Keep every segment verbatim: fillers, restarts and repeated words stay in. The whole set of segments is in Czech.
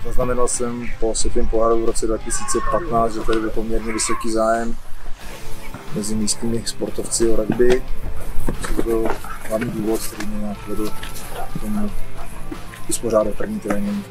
Zaznamenal jsem po světovém poháru v roce dva tisíce patnáct, že tady byl poměrně vysoký zájem mezi místními sportovci o rugby. To byl hlavní důvod, který mě nějak vedl k tomu uspořádat první trénink.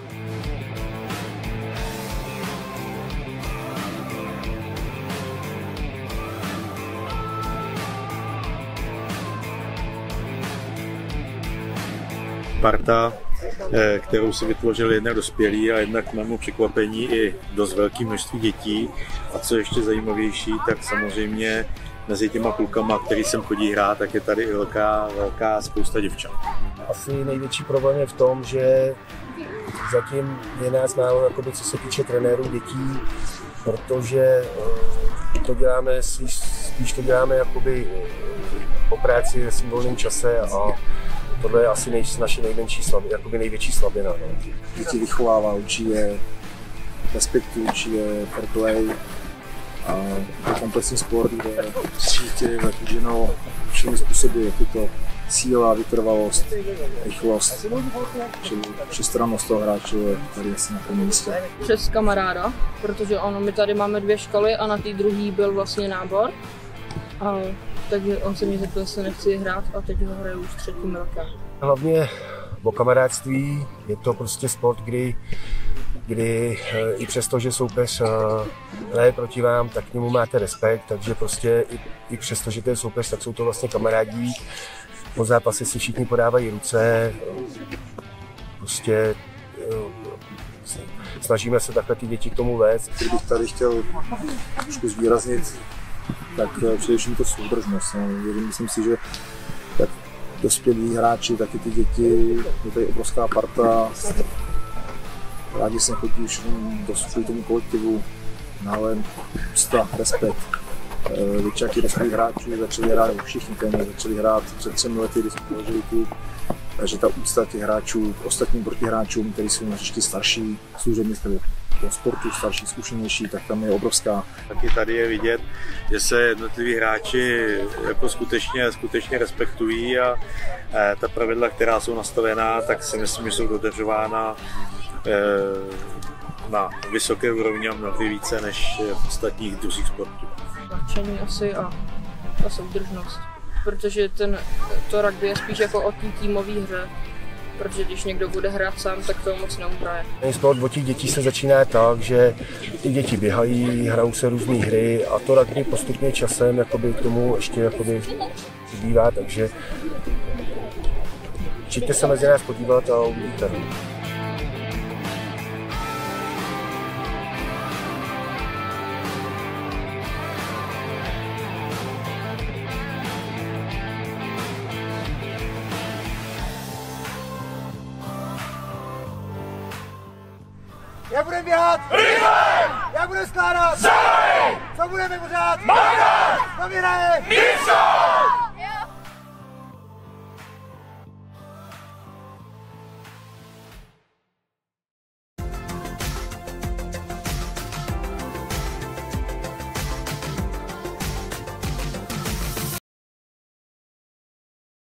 Parta, kterou si vytvořili jednak dospělí a jednak k mému překvapení i dost velké množství dětí. A co ještě zajímavější, tak samozřejmě mezi těma klukama, který sem chodí hrát, tak je tady i velká, velká spousta děvčat. Asi největší problém je v tom, že zatím je nás málo, jakoby, co se týče trenérů dětí, protože to děláme, spíš to děláme jakoby po práci ve svým volném čase a tohle je asi nej, naše největší slabina, jakoby největší slabina. No. Děti vychovává, učí je respektu, učí je fair play a je komplexní sport, kde dítě je zatíženo všemi způsoby, jak je to síla, vytrvalost, rychlost, čili všestrannost toho hráče je tady asi na prvním místě. Přes kamaráda, protože ono, my tady máme dvě školy a na té druhé byl vlastně nábor. A takže on se mi řekl, že se nechci hrát a teď ho hraju už třetím rokem. Hlavně o kamarádství, je to prostě sport, kdy, kdy i přesto, že soupeř hraje proti vám, tak k němu máte respekt, takže prostě i, i přesto, že to je soupeř, tak jsou to vlastně kamarádí. Po zápase si všichni podávají ruce, prostě snažíme se takhle ty děti k tomu vést. Kdybych tady chtěl trošku zvýraznit, tak především to soudržnost. Myslím si, že jak dospělí hráči, tak i ty děti, je tady obrovská parta. Rádi se chodí už do tomu kolektivu, nálen, úcta, respekt. Většina těch dospělých hráčů začali hrát, všichni téměř začali hrát před třemi lety, kdy jsme položili klub. Takže ta úcta těch hráčů k ostatním protihráčům, kteří jsou ještě starší, služební do sportu, starší, zkušenější, tak tam je obrovská. Taky tady je vidět, že se jednotliví hráči jako skutečně, skutečně respektují a ta pravidla, která jsou nastavená, tak si myslím, že jsou dodržována na vysoké úrovni a mnohdy více než v ostatních druzích sportů. Nadšení asi a ta soudržnost, protože ten, to rugby je spíš jako o té týmové hře, protože když někdo bude hrát sám, tak to moc neuhraje. Sport od těch dětí se začíná tak, že ty děti běhají, hrajou se různé hry a to rugby postupně časem jakoby, k tomu ještě jakoby, bývá, takže přijďte se mezi nás podívat a uvidíte. Jak budeme běhat? Rýmem! Jak budeme skládat? Závej! Co budeme pořád? Makat! Co vyhraje? Místo!